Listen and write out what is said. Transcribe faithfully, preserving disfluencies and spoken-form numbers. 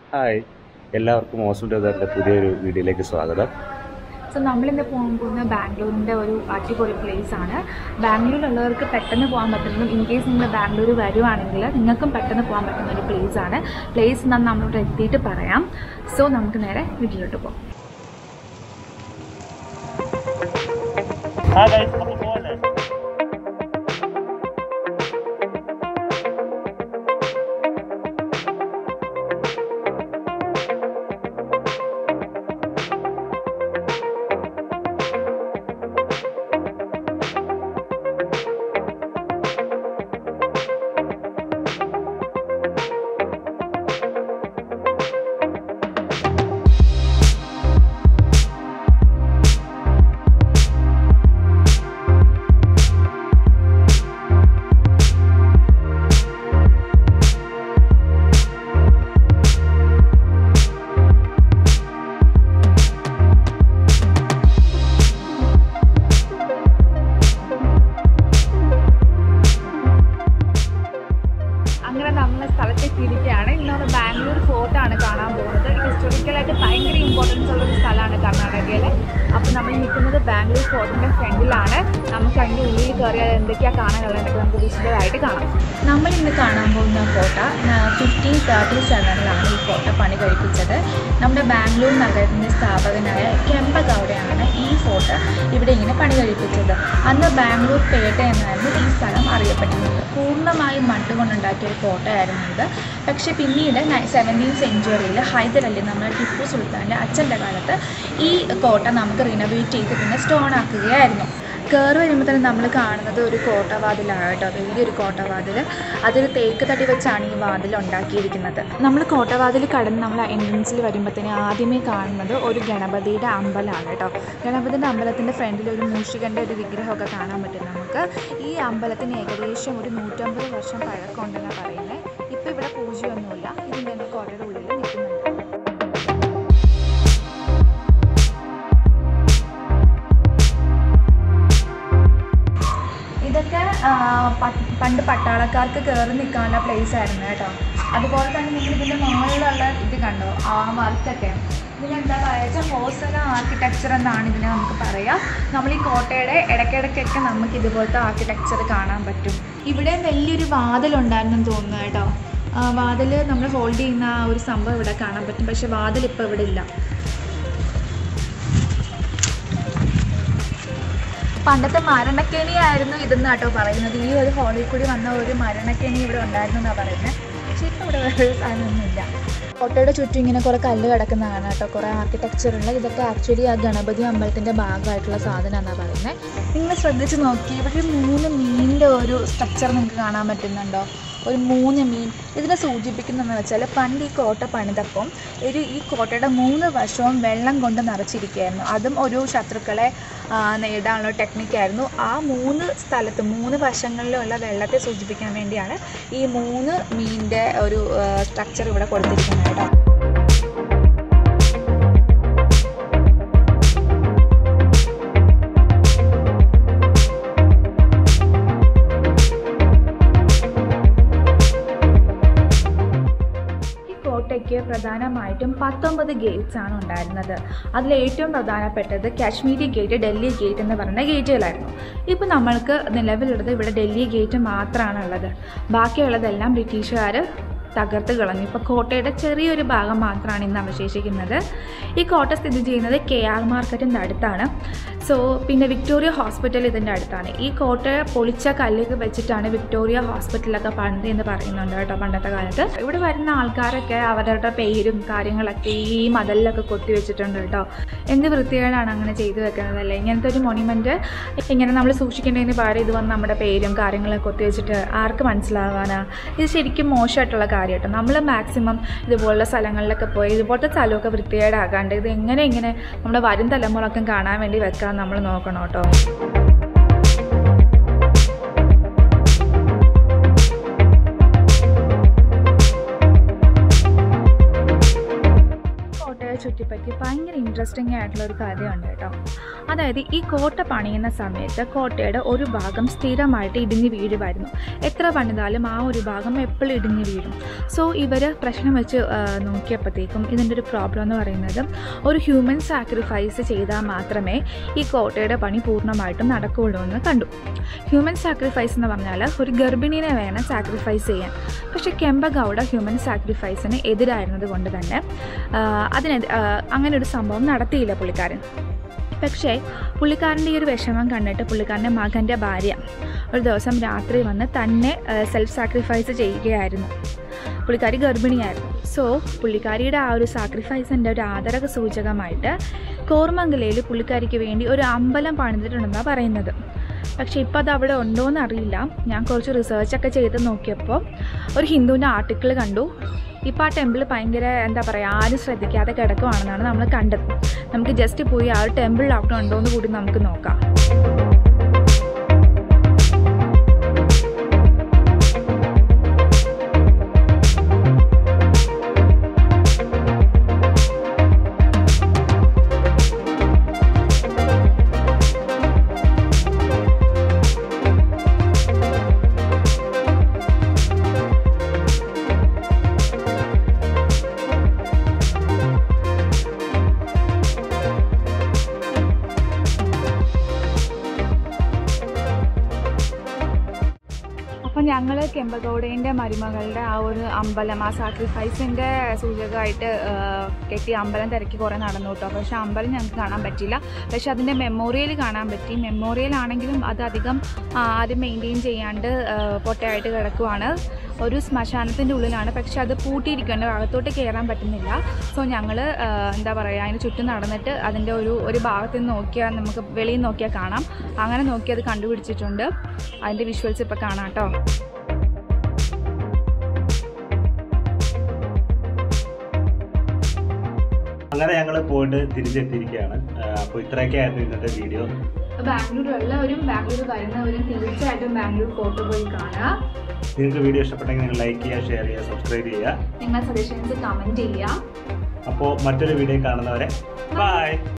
Hi, എല്ലാവർക്കും hostel ബ്രദറിൻ്റെ പുതിയൊരു വീഡിയോയിലേക്ക് സ്വാഗതം. സോ നമ്മളിന്ന് പോകാൻ പോകുന്ന ബാംഗ്ലൂരിൻ്റെ ഒരു അടിപൊളി പ്ലേസ് ആണ്. ബാംഗ്ലൂരിലുള്ളവർക്ക് പെട്ടെന്ന് പോകാൻ പറ്റുന്നതും ഇൻ കേസ് നിങ്ങൾ ബാംഗ്ലൂർ വരുവാണെങ്കിൽ നിങ്ങൾക്കും പെട്ടെന്ന് പോകാൻ പറ്റുന്ന ഒരു പ്ലേസ് ആണ്. പ്ലേസ് ഞാൻ നമ്മളിവിടെ എത്തിയിട്ട് പറയാം. സോ നമുക്ക് നേരെ വീട്ടിലോട്ട് പോകാം. ബാംഗ്ലൂർ ഫോർട്ടാണ് കാണാൻ പോകുന്നത്. ഇത് ഹിസ്റ്റോറിക്കലായിട്ട് ഭയങ്കര ഇമ്പോർട്ടൻസ് ഉള്ളൊരു സ്ഥലമാണ് കർണാടകയിൽ. അപ്പോൾ നമ്മൾ നിൽക്കുന്നത് ബാംഗ്ലൂർ ഫോർട്ടിൻ്റെ ഫ്രണ്ടിലാണ്. നമുക്ക് അതിൻ്റെ ഉള്ളിൽ കയറിയാൽ എന്തൊക്കെയാണ് കാണാനുള്ളതൊക്കെ നമുക്ക് വിശദമായിട്ട് കാണാം. നമ്മൾ ഇന്ന് കാണാൻ പോകുന്ന കോട്ട ഫിഫ്റ്റീൻ തേർട്ടി സെവനിലാണ് ഈ കോട്ട പണി കഴിപ്പിച്ചത്. നമ്മുടെ ബാംഗ്ലൂർ നഗരത്തിൻ്റെ സ്ഥാപകനായ കെമ്പ ഗൗഡയാണ് ഈ ഫോർട്ട് ഇവിടെ ഇങ്ങനെ പണി കഴിപ്പിച്ചത്. അന്ന് ബാംഗ്ലൂർ പേട്ട എന്നായിരുന്നു ഈ സ്ഥലം അറിയപ്പെട്ടിരുന്നത്. പൂർണ്ണമായും മണ്ണ് കൊണ്ടുണ്ടാക്കിയ ഒരു കോട്ടയായിരുന്നു ഇത്. പക്ഷേ പിന്നീട് സെവൻറ്റീൻ സെഞ്ച്വറിയിൽ ഹൈദർ അലി നമ്മുടെ ടിപ്പു സുൽത്താൻ്റെ അച്ഛൻ്റെ കാലത്ത് ഈ കോട്ട നമുക്ക് റിനോവേറ്റ് ചെയ്ത് പിന്നെ സ്റ്റോൺ ആക്കുകയായിരുന്നു. കയറി വരുമ്പോൾ തന്നെ നമ്മൾ കാണുന്നത് ഒരു കോട്ടവാതിലാണ് കേട്ടോ, വലിയൊരു കോട്ടവാതിൽ. അതൊരു തേക്ക് തടി വെച്ചാണ് ഈ വാതിൽ ഉണ്ടാക്കിയിരിക്കുന്നത്. നമ്മൾ കോട്ടവാതിൽ കടന്ന് നമ്മൾ എൻട്രൻസിൽ വരുമ്പോഴത്തേന് ആദ്യമേ കാണുന്നത് ഒരു ഗണപതിയുടെ അമ്പലമാണ് കേട്ടോ. ഗണപതിൻ്റെ അമ്പലത്തിൻ്റെ ഫ്രണ്ടിൽ ഒരു മൂഷികൻ്റെ ഒരു വിഗ്രഹമൊക്കെ കാണാൻ പറ്റും നമുക്ക്. ഈ അമ്പലത്തിന് ഏകദേശം ഒരു നൂറ്റമ്പത് വർഷം പഴക്കമുണ്ടെന്നാണ് പറയുന്നത്. ഇപ്പോൾ ഇവിടെ പൂജയൊന്നുമില്ല, ഇതിൻ്റെ തന്നെ കോട്ടയുടെ ഉള്ളിൽ നിൽക്കുന്നുണ്ട്. ഇതൊക്കെ പണ്ട് പട്ടാളക്കാർക്ക് കയറി നിൽക്കാനുള്ള പ്ലേസ് ആയിരുന്നു കേട്ടോ. അതുപോലെ തന്നെ നിങ്ങൾ ഇതിൻ്റെ മുകളിലുള്ള ഇത് കണ്ടോ, ആ വർക്കൊക്കെ ഇതിനെന്താ പറയുക വെച്ചാൽ ഹോസല ആർക്കിടെക്ചർ എന്നാണ് ഇതിനെ നമുക്ക് പറയാം. നമ്മൾ ഈ കോട്ടയുടെ ഇടയ്ക്കിടയ്ക്കൊക്കെ നമുക്ക് ഇതുപോലത്തെ ആർക്കിടെക്ചർ കാണാൻ പറ്റും. ഇവിടെ വലിയൊരു വാതിലുണ്ടായിരുന്നെന്ന് തോന്നുന്നു കേട്ടോ. വാതിൽ നമ്മൾ ഹോൾഡ് ചെയ്യുന്ന ആ ഒരു സംഭവം ഇവിടെ കാണാൻ പറ്റും. പക്ഷെ വാതിൽ ഇപ്പോൾ ഇവിടെ ഇല്ല. പണ്ടത്തെ മരണക്കെണിയായിരുന്നു ഇതെന്ന് കേട്ടോ പറയുന്നത്. ഈ ഒരു ഹോളിൽ കൂടി വന്ന ഒരു മരണക്കെണി ഇവിടെ ഉണ്ടായിരുന്നു എന്നാണ് പറയുന്നത്. പക്ഷേ ഇപ്പോൾ ഇവിടെ വേറെ സാധനമൊന്നുമില്ല. കോട്ടയുടെ ചുറ്റും ഇങ്ങനെ കുറേ കല്ല് കിടക്കുന്നതാണ് കേട്ടോ, കുറേ ആർക്കിടെക്ചറുള്ള. ഇതൊക്കെ ആക്ച്വലി ആ ഗണപതി അമ്പലത്തിൻ്റെ ഭാഗമായിട്ടുള്ള സാധനം എന്നാണ് പറയുന്നത്. നിങ്ങൾ ശ്രദ്ധിച്ച് നോക്കി, ഇവിടെ മൂന്ന് മീനിൻ്റെ ഒരു സ്ട്രക്ചർ നിങ്ങൾക്ക് കാണാൻ പറ്റുന്നുണ്ടോ? ഒരു മൂന്ന് മീൻ. ഇതിനെ സൂചിപ്പിക്കുന്നതെന്ന് വെച്ചാൽ പണ്ട് ഈ കോട്ട പണിതപ്പം ഒരു ഈ കോട്ടയുടെ മൂന്ന് വശവും വെള്ളം കൊണ്ട് നിറച്ചിരിക്കുകയായിരുന്നു. അതും ഒരു ശത്രുക്കളെ നേടാനുള്ള ടെക്നിക്കായിരുന്നു. ആ മൂന്ന് സ്ഥലത്ത് മൂന്ന് വശങ്ങളിലുള്ള വെള്ളത്തെ സൂചിപ്പിക്കാൻ വേണ്ടിയാണ് ഈ മൂന്ന് മീനിൻ്റെ ഒരു സ്ട്രക്ചർ ഇവിടെ കൊടുത്തിരിക്കുന്നത് കേട്ടോ. കോട്ടയ്ക്ക് പ്രധാനമായിട്ടും പത്തൊമ്പത് ഗേറ്റ്സ് ആണ് ഉണ്ടായിരുന്നത്. അതിൽ ഏറ്റവും പ്രധാനപ്പെട്ടത് കാശ്മീരി ഗേറ്റ്, ഡൽഹി ഗേറ്റ് എന്ന് പറയുന്ന ഗേറ്റുകളായിരുന്നു. ഇപ്പോൾ നമ്മൾക്ക് നിലവിലുള്ളത് ഇവിടെ ഡൽഹി ഗേറ്റ് മാത്രമാണ് ഉള്ളത്. ബാക്കിയുള്ളതെല്ലാം ബ്രിട്ടീഷുകാർ തകർത്ത് കളഞ്ഞു. ഇപ്പോൾ കോട്ടയുടെ ചെറിയൊരു ഭാഗം മാത്രമാണ് ഇന്ന് അവശേഷിക്കുന്നത്. ഈ കോട്ട സ്ഥിതി ചെയ്യുന്നത് കെ ആർ മാർക്കറ്റിൻ്റെ അടുത്താണ്. സോ പിന്നെ വിക്ടോറിയ ഹോസ്പിറ്റൽ ഇതിൻ്റെ അടുത്താണ്. ഈ കോട്ട പൊളിച്ച കല്ലൊക്കെ വെച്ചിട്ടാണ് വിക്ടോറിയ ഹോസ്പിറ്റലൊക്കെ പണിത് എന്ന് പറയുന്നുണ്ട് കേട്ടോ പണ്ടത്തെ കാലത്ത്. ഇവിടെ വരുന്ന ആൾക്കാരൊക്കെ അവരുടെ പേരും കാര്യങ്ങളൊക്കെ ഈ മതിലൊക്കെ കൊത്തി വെച്ചിട്ടുണ്ട് കേട്ടോ. എന്ത് വൃത്തികേടാണ് അങ്ങനെ ചെയ്തു വെക്കുന്നതല്ലേ. ഇങ്ങനത്തെ ഒരു മോണിമെൻറ്റ് ഇങ്ങനെ നമ്മൾ സൂക്ഷിക്കേണ്ടതിന് പകരം ഇത് വന്ന് നമ്മുടെ പേരും കാര്യങ്ങളൊക്കെ കൊത്തി വെച്ചിട്ട് ആർക്ക് മനസ്സിലാവാനാ? ഇത് ശരിക്കും മോശമായിട്ടുള്ള കാര്യം കേട്ടോ. നമ്മൾ മാക്സിമം ഇതുപോലുള്ള സ്ഥലങ്ങളിലൊക്കെ പോയി ഇതുപോലത്തെ സ്ഥലമൊക്കെ വൃത്തികേടാകാണ്ട് ഇത് എങ്ങനെ ഇങ്ങനെ നമ്മുടെ വരും തലമുറക്കും കാണാൻ വേണ്ടി വെക്കാൻ നമ്മൾ നോക്കണം കേട്ടോ. ചുറ്റിപ്പറ്റി ഭയങ്കര ഇൻട്രസ്റ്റിംഗ് ആയിട്ടുള്ള ഒരു കഥയുണ്ട് കേട്ടോ. അതായത് ഈ കോട്ട പണിയുന്ന സമയത്ത് കോട്ടയുടെ ഒരു ഭാഗം സ്ഥിരമായിട്ട് ഇടിഞ്ഞ് വീഴുമായിരുന്നു. എത്ര പണിതാലും ആ ഒരു ഭാഗം എപ്പോഴും ഇടിഞ്ഞ് വീഴും. സോ ഇവർ പ്രശ്നം വെച്ച് നോക്കിയപ്പോഴത്തേക്കും ഇതിൻ്റെ ഒരു പ്രോബ്ലം എന്ന് പറയുന്നത് ഒരു ഹ്യൂമൻ സാക്രിഫൈസ് ചെയ്താൽ മാത്രമേ ഈ കോട്ടയുടെ പണി പൂർണ്ണമായിട്ടും നടക്കുകയുള്ളൂ എന്ന് കണ്ടു. ഹ്യൂമൻ സാക്രിഫൈസ് എന്ന് പറഞ്ഞാൽ ഒരു ഗർഭിണീനെ വേണം സാക്രിഫൈസ് ചെയ്യാൻ. പക്ഷേ കെമ്പ ഗൗഡ ഹ്യൂമൻ സാക്രിഫൈസിന് എതിരായിരുന്നത് കൊണ്ട് തന്നെ അതിനെ അങ്ങനെ ഒരു സംഭവം നടത്തിയില്ല പുള്ളിക്കാരൻ. പക്ഷേ പുള്ളിക്കാരൻ്റെ ഈ ഒരു വിഷമം കണ്ടിട്ട് പുള്ളിക്കാരൻ്റെ മകൻ്റെ ഭാര്യ ഒരു ദിവസം രാത്രി വന്ന് തന്നെ സെൽഫ് സാക്രിഫൈസ് ചെയ്യുകയായിരുന്നു. പുള്ളിക്കാരി ഗർഭിണിയായിരുന്നു. സോ പുള്ളിക്കാരിയുടെ ആ ഒരു സാക്രിഫൈസിൻ്റെ ഒരു ആദര സൂചകമായിട്ട് കോർമംഗലയിൽ പുള്ളിക്കാരിക്ക് വേണ്ടി ഒരു അമ്പലം പണിതിട്ടുണ്ടെന്നാണ് പറയുന്നത്. പക്ഷേ ഇപ്പോൾ അത് അവിടെ ഉണ്ടോ എന്ന് അറിയില്ല. ഞാൻ കുറച്ച് റിസർച്ചൊക്കെ ചെയ്ത് നോക്കിയപ്പോൾ ഒരു ഹിന്ദുവിൻ്റെ ആർട്ടിക്കിൾ കണ്ടു. ഇപ്പോൾ ആ ടെമ്പിൾ ഭയങ്കര എന്താ പറയുക ആരും ശ്രദ്ധിക്കാതെ കിടക്കുവാണെന്നാണ് നമ്മൾ കണ്ടത്. നമുക്ക് ജസ്റ്റ് പോയി ആ ഒരു ടെമ്പിൾ അവിടെ ഉണ്ടോ എന്ന് കൂടി നമുക്ക് നോക്കാം. അപ്പം ഞങ്ങൾ കെമ്പഗൗഡേൻ്റെ മരുമകളുടെ ആ ഒരു അമ്പലം ആ സാക്രിഫൈസിൻ്റെ സൂചകമായിട്ട് കെട്ടി അമ്പലം തിരക്കി കുറേ നടന്നു കേട്ടോ. പക്ഷേ അമ്പലം ഞങ്ങൾക്ക് കാണാൻ പറ്റില്ല. പക്ഷേ അതിൻ്റെ മെമ്മോറിയൽ കാണാൻ പറ്റി. മെമ്മോറിയൽ ആണെങ്കിലും അത് അധികം ആരും മെയിൻറ്റെയിൻ ചെയ്യാണ്ട് പൊട്ടയായിട്ട് കിടക്കുവാണ്. ഒരു ശ്മശാനത്തിൻ്റെ ഉള്ളിലാണ്. പക്ഷേ അത് പൂട്ടിയിരിക്കുന്നുണ്ട്, അകത്തോട്ട് കയറാൻ പറ്റുന്നില്ല. സോ ഞങ്ങൾ എന്താ പറയുക അതിന് ചുറ്റും നടന്നിട്ട് അതിൻ്റെ ഒരു ഒരു ഭാഗത്ത് നിന്ന് നോക്കിയാൽ നമുക്ക് വെളിയിൽ നോക്കിയാൽ കാണാം. അങ്ങനെ നോക്കി അത് കണ്ടുപിടിച്ചിട്ടുണ്ട്. അതിൻ്റെ വിഷ്വൽസ് ഇപ്പോൾ കാണാം കേട്ടോ. അങ്ങനെ ഞങ്ങൾ പോയിട്ട് തിരിച്ചെത്തിയിരിക്കുകയാണ്. അപ്പോൾ ഇത്രയൊക്കെ ആയിരുന്നു ഇന്നത്തെ വീഡിയോ. ബാംഗ്ലൂർ ഉള്ളവരും ബാംഗ്ലൂർ വരുന്നവരും തീർച്ചയായിട്ടും ബാംഗ്ലൂർ ഫോർട്ട് പോയി കാണുക. നിങ്ങൾക്ക് വീഡിയോ ഇഷ്ടപ്പെട്ടെങ്കിൽ നിങ്ങൾ ലൈക്ക് ചെയ്യുക, ഷെയർ ചെയ്യുക, സബ്സ്ക്രൈബ് ചെയ്യുക, നിങ്ങൾ സജഷൻസ് കമൻറ്റ് ചെയ്യുക. അപ്പോൾ മറ്റൊരു വീഡിയോ കാണുന്നവരെ ബൈ.